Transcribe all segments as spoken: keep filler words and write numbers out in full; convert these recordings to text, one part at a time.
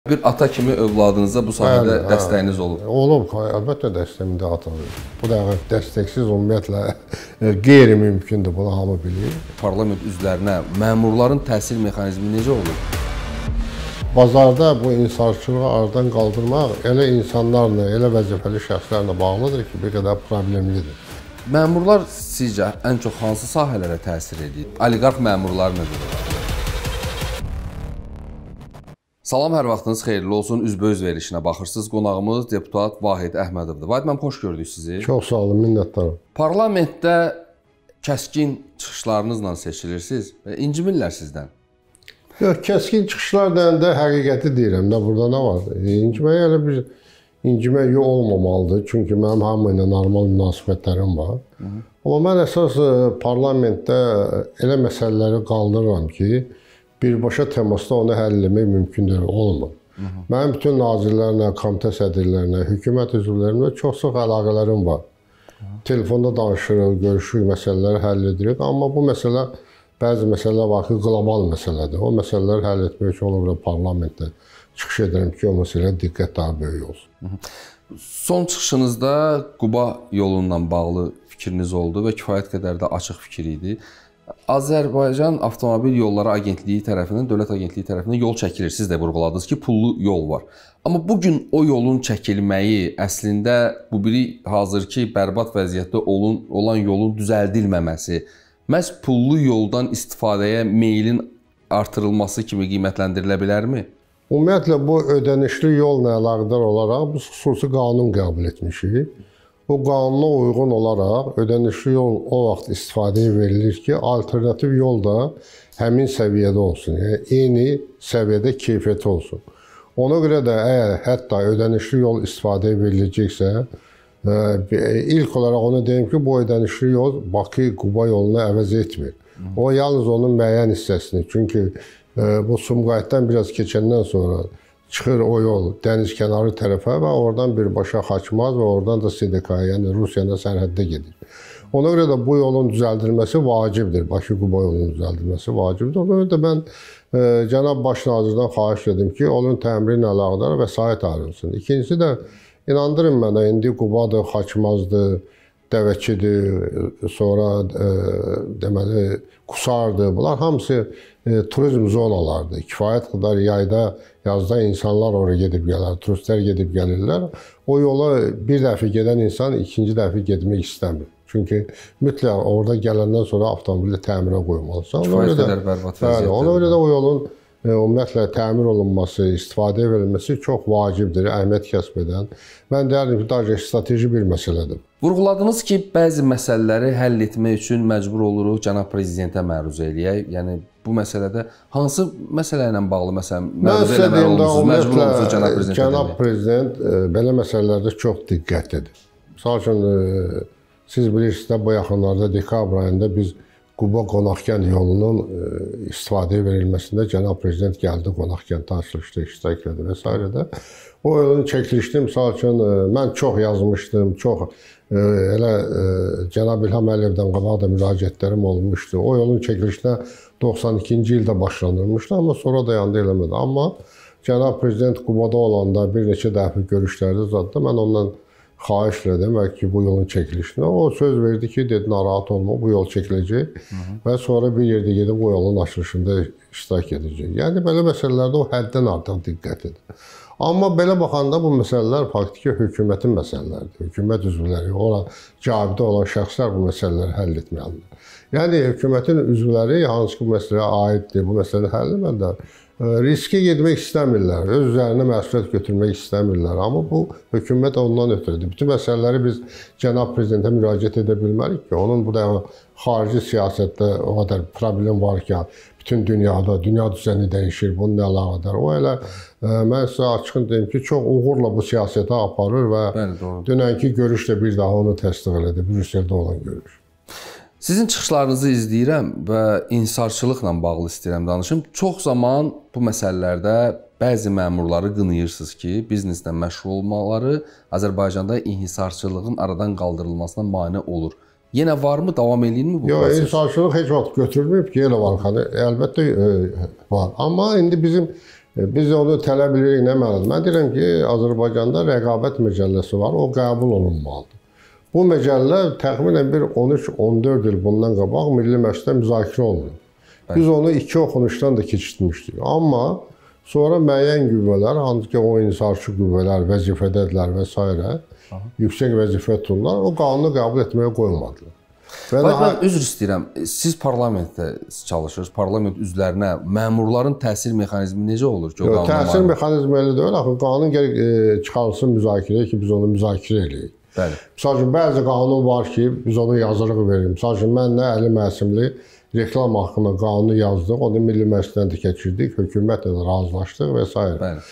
Bir ata kimi övladınıza bu sahədə Bəli, dəstəyiniz olub? Olub, əlbəttə dəstəyim də atadır. Bu da dəstəksiz ümumiyyətlə qeyri-mümkündür, bunu hamı bilir. Parlament üzvlərinə məmurların təsir mexanizmi necə olur? Bazarda bu insaçılığı aradan qaldırmaq elə insanlarla, elə vəzifəli şəxslərlə bağlıdır ki, bir qədər problemlidir. Məmurlar sizcə ən çox hansı sahələrə təsir edir? Oliqarx məmurlar nədir? Salam, hər vaxtınız xeyirli olsun. Üzbəüz verilişinə baxırsınız. Qonağımız deputat Vahid Əhmədovdur. Vahid, mən xoş gördük sizi. Çox sağ olun, minnətdaram. Parlamentdə kəskin çıxışlarınızla seçilirsiniz və incimirlər sizdən. Yox, kəskin çıxışlar deyəndə həqiqəti deyirəm də, burada nə var? İnciməyə elə bir incimək olmamalıdır. Çünki mənim hamı ilə normal münasibətlərim var. Hı -hı. Amma mən əsas parlamentdə elə məsələləri qaldırıram ki, birbaşa təmasda onu həll etmək mümkündür, olmur. Hı -hı. Mənim bütün nazirlərlə, komitə sədrlərinə, hökumət üzvlərimlə çox çox əlaqələrim var. Hı -hı. Telefonda danışırıq, görüşürük, məsələləri həll edirik. Amma bu məsələ, bəzi məsələlər var ki, qlobal məsələdir. O məsələləri həll etmək üçün olur parlamentdə çıxış edirəm ki, o məsələ diqqət daha böyük olsun. Hı -hı. Son çıxışınızda Quba yolundan bağlı fikriniz oldu və kifayət qədər də açıq fikir idi. Azərbaycan Avtomobil Yolları Agentliyi tərəfindən, Dövlət Agentliyi tərəfindən yol çəkilir. Siz də vurğuladınız ki, pullu yol var. Amma bugün o yolun çəkilməyi əslində bu biri hazırki bərbad vəziyyətdə olan, olan yolun düzəldilməməsi, məhz pullu yoldan istifadəyə meylin artırılması kimi qiymətləndirilə bilərmi? Ümumiyyətlə, bu ödənişli yolla əlaqədar olaraq biz xüsusi qanun qəbul etmişik. Bu qanuna uyğun olaraq ödənişli yol o vaxt istifadəyə verilir ki, alternativ yol da həmin səviyyədə olsun. Yəni, eyni səviyyədə keyfiyyəti olsun. Ona görə də əgər hətta ödənişli yol istifadəyə veriləcəksə, ilk olaraq onu deyim ki, bu ödənişli yol Bakı-Quba yolunu əvəz etmir. O yalnız onun müəyyən hissəsini. Çünki bu Sumqayıtdan biraz keçəndən sonra çıxır o yol dəniz kənarı tərəfə və oradan birbaşa Xaçmaz və oradan da S D K-ya, yəni Rusiyanın sərhəddə gedir. Ona görə də bu yolun düzəldilməsi vacibdir. Bakı-Quba yolunun düzəldilməsi vacibdir. Ona görə də mən e, cənab baş nazirdən xahiş edim ki, onun təmiri ilə əlaqədar vəsait ayrılsın. İkincisi də inandırın mənə, indi Qubadır, Xaçmazdır, Dəvəkidir, sonra e, deməli Qusardır. Bunlar hamısı e, turizm zonalardır. Kifayət qədər yayda, yazda insanlar oraya gedib gələr, turistlər gedib gəlirlər. O yola bir dəfə gedən insan ikinci dəfə getmək istəmir. Çünki mütləq orada gələndən sonra avtomobili təmirə qoymalısan. Kifayət qədər bərbad vəziyyətdir. Ona görə də o yolun e, ümumiyyətlə təmir olunması, istifadəyə verilməsi çox vacibdir, əhəmiyyət kəsb edən. Mən deyərdim ki, daha strateji bir məsələdir. Vurğuladınız ki, bəzi məsələləri həll etmək üçün məcbur oluruq cənab prezidentə məruz eləyək. Yəni bu məsələdə hansı məsələ ilə bağlı məsələn məruz eləməli olursunuz, məcbur olursunuz cənab prezidentə? Cənab prezident e, belə məsələlərdə çox diqqətlidir. Məsəl üçün e, siz bilirsiniz də bu yaxınlarda dekabr ayında biz Quba Qonaqkənd yolunun e, istifadəyə verilməsində cənab prezident gəldi, Qonaqkənddə açılışda iştirak etdi və s. də. O yolun çəkilişini misal üçün e, mən çox yazmışdım, çox e, elə e, cənab İlham Əliyevdən qabaq da müraciətlərim olmuşdu. O yolun çəkilişinə doxsan ikinci ildə başlanılmışdı, amma sonra dayandı eləmədi. Amma cənab prezident Qubada olanda bir neçə dəfə görüşlərdə zadda mən ondan xahiş elədim ki, bu yolun çəkilişinə. O söz verdi ki, dedi, narahat olma, bu yol çəkiləcək Hı -hı. və sonra bir yerdə gedib bu yolun açılışında iştirak edəcək. Yəni, belə məsələlərdə o həddən artıq diqqət edir. Amma belə baxanda bu məsələlər faktiki hökumətin məsələləridir. Hökumət üzvləri, ora cavabda olan şəxslər bu məsələləri həll etməlidir. Yəni, hökumətin üzvləri hansı ki, bu məsələyə aiddir, bu məsələni həll etməlidir. Riskə getmək istəmirlər, öz üzərinə məsuliyyət götürmək istəmirlər. Amma bu hökumət ondan ötürüdür. Bütün məsələləri biz cənab prezidentə müraciət edə bilmərik ki, onun bu da xarici siyasətdə o qədər problem var ki, bütün dünyada, dünya düzəni dəyişir, bununla əlaqədar. O elə, mən sizə açıq deyim ki, çox uğurla bu siyasətə aparır və dünənki görüşlə bir daha onu təsdiq elədi, Brüsseldə olan görüş. Sizin çıxışlarınızı izləyirəm və inhisarçılıqla bağlı istəyirəm danışım. Çox zaman bu məsələlərdə bəzi məmurları qınayırsınız ki, bizneslə məşğul olmaları Azərbaycanda inhisarçılığın aradan qaldırılmasına mane olur. Yenə varmı, davam eləyirmi bu proses? Yox, inhisarçılıq heç vaxt götürülməyib ki, elə var. Əlbəttə e, var. Amma indi bizim Biz onu tələb edirik nə mənadır? Mən deyirəm ki, Azərbaycanda rəqabət məcəlləsi var, o qəbul olunmalıdır. Bu məcəllə təxminən bir on üç on dörd il bundan qabaq Milli Məclisdə müzakirə olunur. Biz onu iki oxunuşdan da keçirtmişdik. Amma sonra müəyyən qüvvələr, hansı ki o inhisarçı qüvvələr vəzifədədirlər və s. yüksək vəzifə tuturlar, o qanunu qəbul etməyə qoymadılar. Bax, mən üzr istəyirəm, siz parlamentdə çalışırsınız, parlament üzvlərinə məmurların təsir mexanizmi necə olur ki, o qanun? Təsir mexanizmi elə deyil, axı qanun gərək çıxarılsın müzakirəyə ki, biz onu müzakirə edək. Bəli. Misal üçün, bəzi qanun var ki, biz onu yazırıq veririk. Misal üçün, mən nə Əli Məsimli reklam haqqında qanunu yazdıq, onu Milli Məclisdən də keçirdik, hökumətlə də razılaşdıq və s.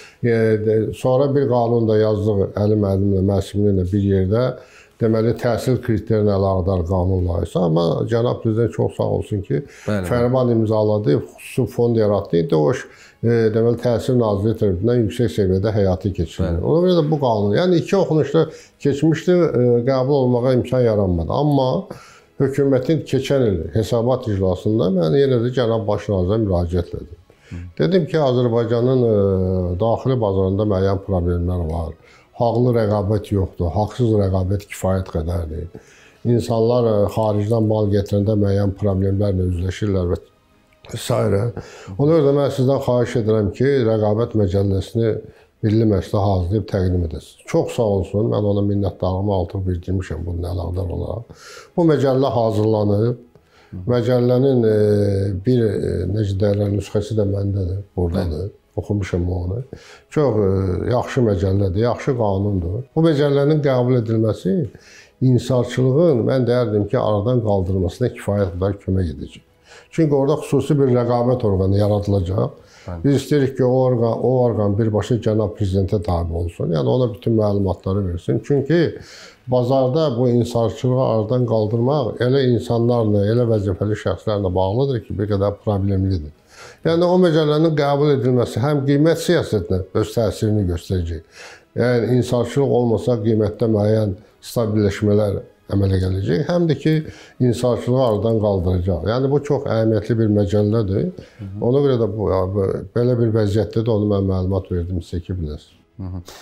Bəli. Sonra bir qanun da yazdıq Əli Məsimli ilə bir yerdə. Deməli, təhsil kriterini əlaqədar qanun layihəsi. Amma cənab prezident çox sağ olsun ki, fərman imzaladı, xüsusi fond yaratdı. İndi o deməli, Təhsil Nazirliyi tərəfindən yüksək səviyyədə həyata keçirilir. Ona görə də bu qanun, yəni iki oxunuşda keçmişdi, qəbul olmağa imkan yaranmadı. Amma hökumətin keçən il hesabat iclasında mən yenə də cənab baş nazirə müraciət etdim. Dedim ki, Azərbaycanın daxili bazarında müəyyən problemlər var. Haqlı rəqabət yoxdur, haqsız rəqabət kifayət qədərdir. İnsanlar xaricdən mal gətirəndə müəyyən problemlərlə üzləşirlər və s. Ona görə də mən sizdən xahiş edirəm ki, rəqabət məcəlləsini Milli Məclisdə hazırlayıb təqdim edəsiniz. Çox sağ olsun, mən ona minnətdarlığımı artıq bildirmişəm bunun əlaqədar olaraq. Bu məcəllə hazırlanıb. Məcəllənin bir, necə deyirlər, nüsxəsi də məndədir, buradadır. Oxumuşam onu. Çox yaxşı məcəllədir, yaxşı qanundur. Bu məcəllənin qəbul edilməsi inhisarçılığın, mən deyərdim ki, aradan qaldırılmasına kifayət qədər kömək edəcək. Çünki orada xüsusi bir rəqabət orqanı yaradılacaq. Biz istəyirik ki, o orqan, o orqan birbaşa cənab prezidentə tabi olsun. Yəni ona bütün məlumatları versin. Çünki bazarda bu inhisarçılığı aradan qaldırmaq elə insanlarla, elə vəzifəli şəxslərlə bağlıdır ki, bir qədər problemlidir. Yəni, o məcəllənin qəbul edilməsi həm qiymət siyasətinə öz təsirini göstərəcək. Yəni, inhisarçılıq olmasa qiymətdə müəyyən stabilləşmələr əmələ gələcək. Həm də ki, inhisarçılığı aradan qaldıracaq. Yəni, bu çox əhəmiyyətli bir məcəllədir. Ona görə də bu, belə bir vəziyyətdə də onu mən məlumat verdim, sizə ki, biləsiniz.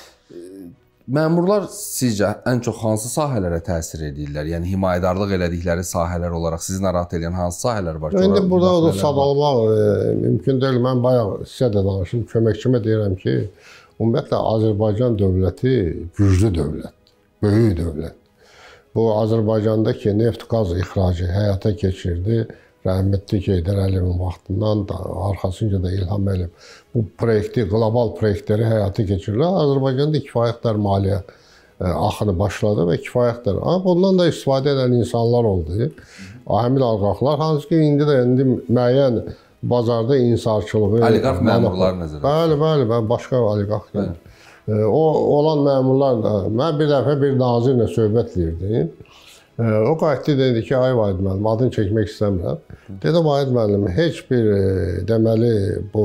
Məmurlar sizcə ən çox hansı sahələrə təsir edirlər? Yəni, himayədarlıq elədikləri sahələr olaraq sizi narahat edən hansı sahələr var ki? İndi burada onu sadalamaq mümkün deyil. Mən bayaq sizə də danışım, köməkçimə deyirəm ki, ümumiyyətlə, Azərbaycan dövləti güclü dövlətdir, böyük dövlət. Bu, Azərbaycandakı neft-qaz ixracı həyata keçirdi. Rəhmətli Heydər Əliyevin vaxtından da, arxasınca da İlham Əliyev bu proyekti, qlobal proyektləri həyata keçirirlər. Azərbaycanda kifayətlər maliyyə axını başladı və kifayətlər. Amma bundan da istifadə edən insanlar oldu. Həmin oliqarxlar, hansı ki, indi də indi müəyyən bazarda inhisarçılığı... Oliqarx məmurlar nəzərə? Bəli, bəli, mən başqa oliqarx deyim. O olan məmurlar da, mən bir dəfə bir nazirlə söhbət edirdim. O qayıtdı, dedi ki, ay Vahid müəllim, adını çəkmək istəmirəm. Dedim, Vahid müəllim, heç bir, deməli, bu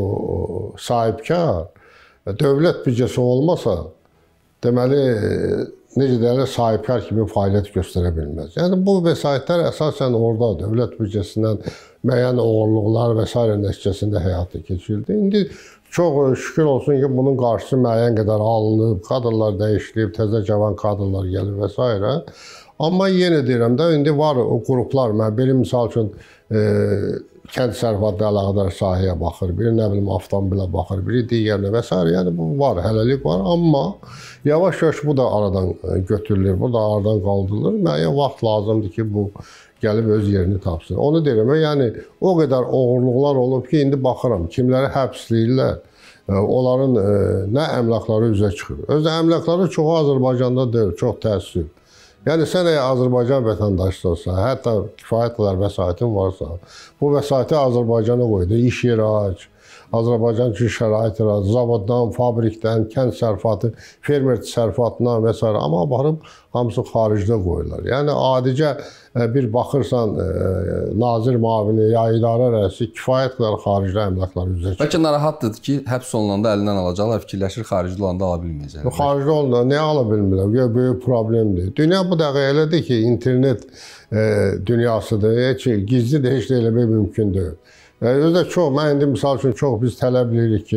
sahibkar dövlət büdcəsi olmasa, deməli, necə deyərlər, sahibkar kimi fəaliyyət göstərə bilməz. Yəni, bu vəsaitlər əsasən orada dövlət büdcəsindən müəyyən oğurluqlar və s. nəticəsində həyata keçirildi. İndi çox şükür olsun ki, bunun qarşısı müəyyən qədər alınıb, kadrlar dəyişilib, təzə cavan kadrlar gəlir və s. Amma yenə deyirəm də, indi var o qruplar, mən biri misal üçün e, kənd sərfatı əlaqədar sahəyə baxır, biri nə bilim avtomobilə baxır, biri digərinə və s. Yəni bu var, hələlik var, amma yavaş-yavaş bu da aradan götürülür, bu da aradan qaldırılır. Müəyyən vaxt lazımdır ki, bu gəlib öz yerini tapsın. Onu deyirəm, yəni o qədər oğurluqlar olub ki, indi baxıram, kimləri həbsləyirlər, onların e, nə əmlakları üzə çıxır. Özü əmlakları çoxu Azərbaycanda deyil, çox təəssüf. Yəni, sən əgər Azərbaycan vətəndaşdırsa, hətta kifayət qədər vəsaitin varsa, bu vəsaiti Azərbaycana qoydu, iş yeri aç, Azərbaycan üçün şərait yarat, zavoddan, fabrikdən, kənd sərfatı, fermer sərfatından və s. Amma baxıb, hamısı xaricdə qoyurlar. Yəni, adicə bir baxırsan, nazir mavini, ya idarə rəisi kifayət qədər xaricdə əmlakları üzə çıxır. Bəlkə narahatdır ki, həbs olunanda əlindən alacaqlar, fikirləşir, xaricdə olanda ala bilməyəcəklər. Xaricdə olanda nə ala bilmirlər? Böyük problemdir. Dünya bu dəqiqə elədir ki, internet dünyasıdır, heç gizli də heç də eləmək mümkün deyil. Özdə çox, mən indi misal üçün çox biz tələb edirik ki,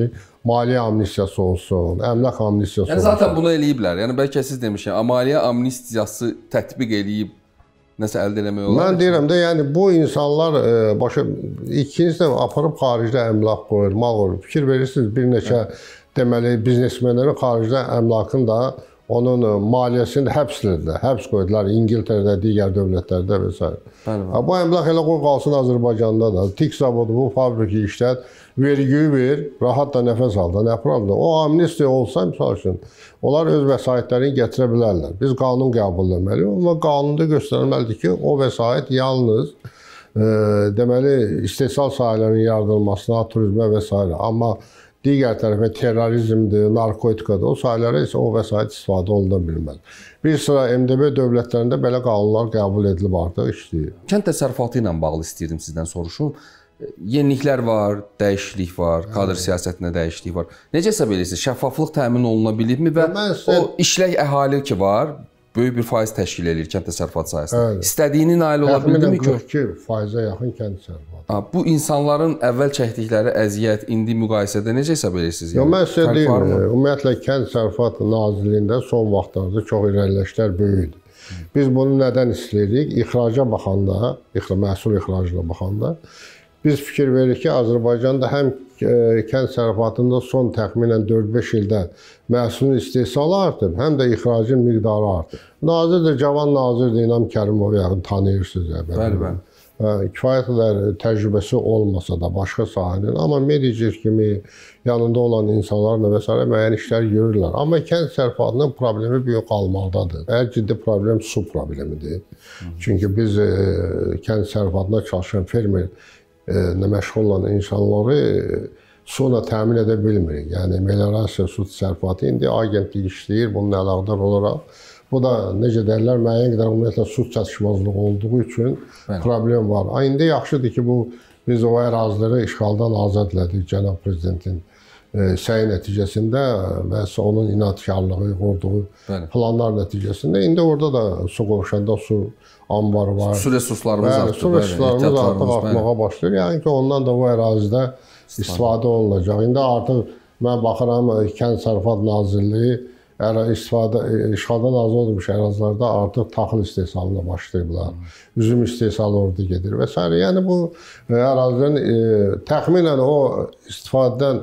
maliyyə amnistiyası olsun, əmlak amnistiyası yəni, olsun. zaten bunu eləyiblər. Yəni bəlkə siz demişəm, maliyyə amnistiyası tətbiq eləyib nəsə əldə eləmək olar. Mən deyirəm də, yəni bu insanlar e, başa ikincisi aparıb xaricdə əmlak qoyur, mal qoyur. Fikir verirsiniz, bir neçə hə. deməli biznesmenlərin xaricdə əmlakın da onun maliyyəsini həbslərdilər, həbs qoydular İngiltərədə, digər dövlətlərdə və s. Bu əmlak elə qoy qalsın Azərbaycanda da. Tik zavodu, bu fabriki işlət, vergiyi ver, rahat da nəfəs al da, nə problem. O amnistiya olsa, misal üçün, onlar öz vəsaitlərini gətirə bilərlər. Biz qanun qəbul etməliyik, amma qanunda göstərilməlidir ki, o vəsait yalnız e, deməli istehsal sahələrinin yaradılmasına, turizmə və s. Amma digər tərəfə terrorizmdir, narkotikadır, o sahələrə isə o vəsait istifadə oluna bilməz. Bir sıra M D B dövlətlərində belə qanunlar qəbul edilib artıq işləyir. Kənd təsərrüfatı ilə bağlı istəyirdim sizdən soruşum. Yeniliklər var, dəyişiklik var, kadr siyasətində dəyişiklik var. Necə hesab edirsiniz? Şəffaflıq təmin oluna bilibmi və o işlək əhali ki var, böyük bir faiz təşkil edir kənd təsərrüfatı sahəsində. İstədiyini nail ola bildimi ki? qırx iki faizə yaxın kənd təsərrüfatı. Bu insanların əvvəl çəkdikləri əziyyət, indi müqayisədə necə hesab edirsiniz? Yəni, mən sizə deyim, ümumiyyətlə Kənd Təsərrüfatı Nazirliyində son vaxtlarda çox irəliləyişlər böyükdür. Biz bunu nədən istəyirik? İxraca baxanda, məhsul ixracına baxanda biz fikir veririk ki, Azərbaycanda həm kənd təsərrüfatında son təxminən dörd-beş ildə məhsulun istehsalı artıb, həm də ixracın miqdarı artıb. Nazir də, cavan nazirdir, İnam Kərimovu yaxın tanıyırsınız. Bəli, bəli. Kifayət qədər təcrübəsi olmasa da başqa sahənin, amma menecər kimi yanında olan insanlarla və s. müəyyən işlər görürlər. Amma kənd təsərrüfatının problemi böyük qalmaqdadır. Ən ciddi problem su problemidir. Çünki biz e, kənd təsərrüfatında çalışan fermer nə məşğul olan insanları suyla təmin edə bilmirik. Yəni, meliorasiya su təsərrüfatı indi agentlik işləyir, bununla əlaqədar olaraq. Bu da, necə deyirlər, müəyyən qədər ümumiyyətlə su çatışmazlığı olduğu üçün Bəli. problem var. İndi yaxşıdır ki, bu biz o əraziləri işğaldan azad elədik Cənab Prezidentin e, səyi nəticəsində və onun inadkarlığı, qurduğu Bəli. planlar nəticəsində. İndi orada da su qovşanda su ambarı var. Su resurslarımız bəli, artıq. Su resurslarımız artıq artmağa başlayır. Yəni ki, ondan da o ərazidə istifadə olunacaq. İndi artıq mən baxıram, Kənd Təsərrüfatı Nazirliyi istifadə, işğaldan azad olmuş ərazilərdə artıq taxıl istehsalına başlayıblar. Üzüm istehsalı orada gedir və s. Yəni bu ərazilərin e, təxminən o istifadədən,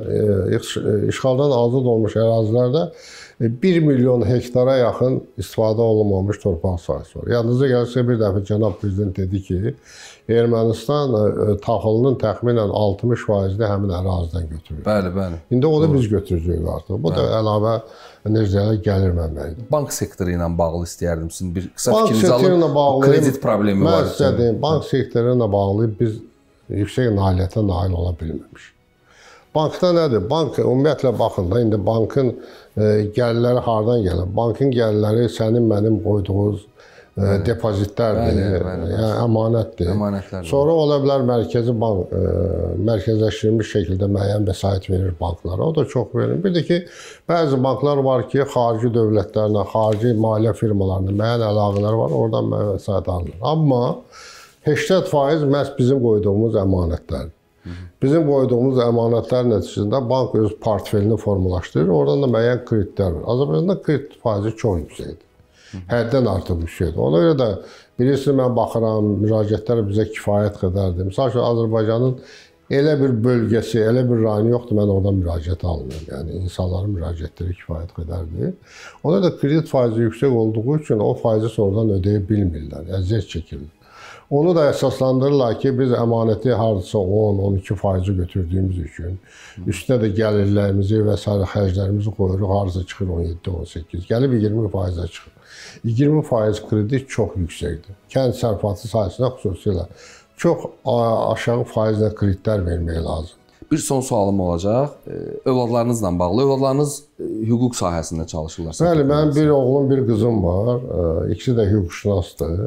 e, işğaldan azad olmuş ərazilərdə bir milyon hektara yaxın istifadə olunmamış torpaq sahəsi var. Yadınıza gəlsə bir dəfə Cənab Prezident dedi ki, Ermənistan taxılının təxminən altmış faizini həmin ərazidən götürür. Bəli, bəli. İndi onu biz götürəcəyik artıq. Bu bəli. da əlavə necələrə gəlir mənbəydir. Bank sektoru ilə bağlı istəyərdim sizin bir qısa fikrinizi alıb. Kredit problemi var. Mən sizə deyim, bank sektoru ilə bağlı biz yüksək nailiyyətə nail ola bilməmişik. Bankda nədir? Bank, ümumiyyətlə baxın da, indi bankın e, gəlirləri hardan gəlir? Bankın gəlirləri sənin, mənim qoyduğumuz e, depozitlərdir, bəli, bəli, yəni əmanətdir. Əmanətlərdir. Sonra ola bilər mərkəzi bank, e, mərkəzləşdirilmiş şəkildə müəyyən vəsait verir banklara. O da çox verir. Bir də ki, bəzi banklar var ki, xarici dövlətlərlə, xarici maliyyə firmalarına müəyyən əlaqələr var, oradan müəyyən vəsait alınır. Amma səksən faiz məhz bizim qoyduğumuz əmanətlərdir. Bizim qoyduğumuz əmanətlər nəticəsində bank öz portfelini formalaşdırır, oradan da müəyyən kreditlər var. Azərbaycanda kredit faizi çox yüksəkdir. Həddən artıq yüksəkdir. Ona görə də bilirsiniz, mən baxıram, müraciətlər bizə kifayət qədərdir. Misal üçün, Azərbaycanın elə bir bölgəsi, elə bir rayonu yoxdur, mən oradan müraciət almıyorum. Yəni, insanların müraciətləri kifayət qədərdir. Ona da kredit faizi yüksək olduğu üçün o faizi sonradan ödəyə bilmirlər, əziyyət çəkirlər. Onu da əsaslandırırlar ki, biz əmanəti hardasa on on iki faizi götürdüyümüz üçün, üstünə də gəlirlərimizi və s. xərclərimizi qoyuruq, hardasa çıxır on yeddi on səkkiz, gəlib iyirmi faizə çıxır. iyirmi faiz kredit çox yüksəkdir. Kənd təsərrüfatı sahəsində xüsusilə çox aşağı faizlə kreditlər vermək lazımdır. Bir son sualım olacaq. Övladlarınızla bağlı. Övladlarınız hüquq sahəsində çalışırlar. Bəli, mənim bir oğlum, bir qızım var. İkisi də hüquqşünasdır.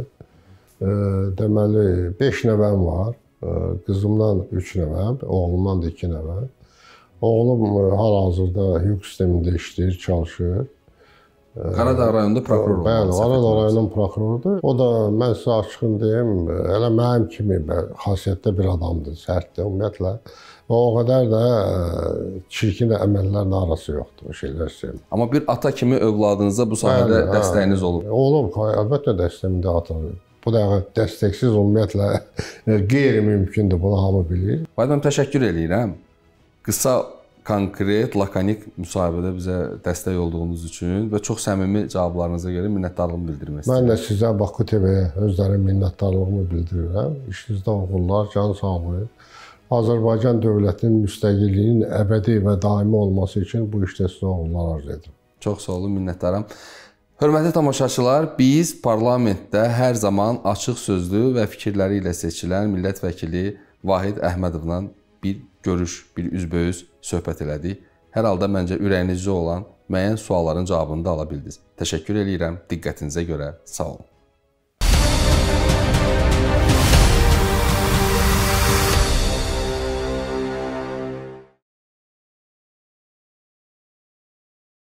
Deməli, beş nəvəm var. Qızımdan üç nəvəm, oğlumdan da iki nəvəm. Oğlum hal-hazırda hüquq sistemində işləyir, çalışır. Qaradağ rayonunda prokuror olmalı. Bəli, Qaradağ rayonunun prokurorudur. O da, mən sizə açıqın deyim, elə mənim kimi xasiyyətdə bir adamdır, sərtdir. Ümumiyyətlə, O qədər də çirkin əməllərlə arası yoxdur, o şeylər sevmir. Amma bir ata kimi övladınıza bu sahədə Bəli, dəstəyiniz olub. Olub, əlbəttə dəstəyimdə ata. Bu da dəstəksiz ümumiyyətlə qeyri-mümkündür, bunu hamı bilir. Vahid müəllim, təşəkkür edirəm. Qısa, konkret, lakonik müsahibədə bizə dəstək olduğunuz üçün və çox səmimi cavablarınıza görə minnətdarlığımı bildirmək istəyirəm. Mən də sizə Baku T V-yə özlərim minnətdarlığımı bildirirəm. İşinizdə uğurlar, can sağlığı. Azərbaycan dövlətinin müstəqilliyinin əbədi və daimi olması üçün bu işdə sizə uğurlar arzu edirəm. Çox sağ olun, minnətdaram. Hörmətli tamaşaçılar, biz parlamentdə hər zaman açıq sözlü və fikirləri ilə seçilən millət vəkili Vahid Əhmədovla bir görüş, bir üzbəüz söhbət elədik. Hər halda məncə ürəyinizdə olan müəyyən sualların cavabını da ala bildiniz. Təşəkkür edirəm diqqətinizə görə. Sağ olun.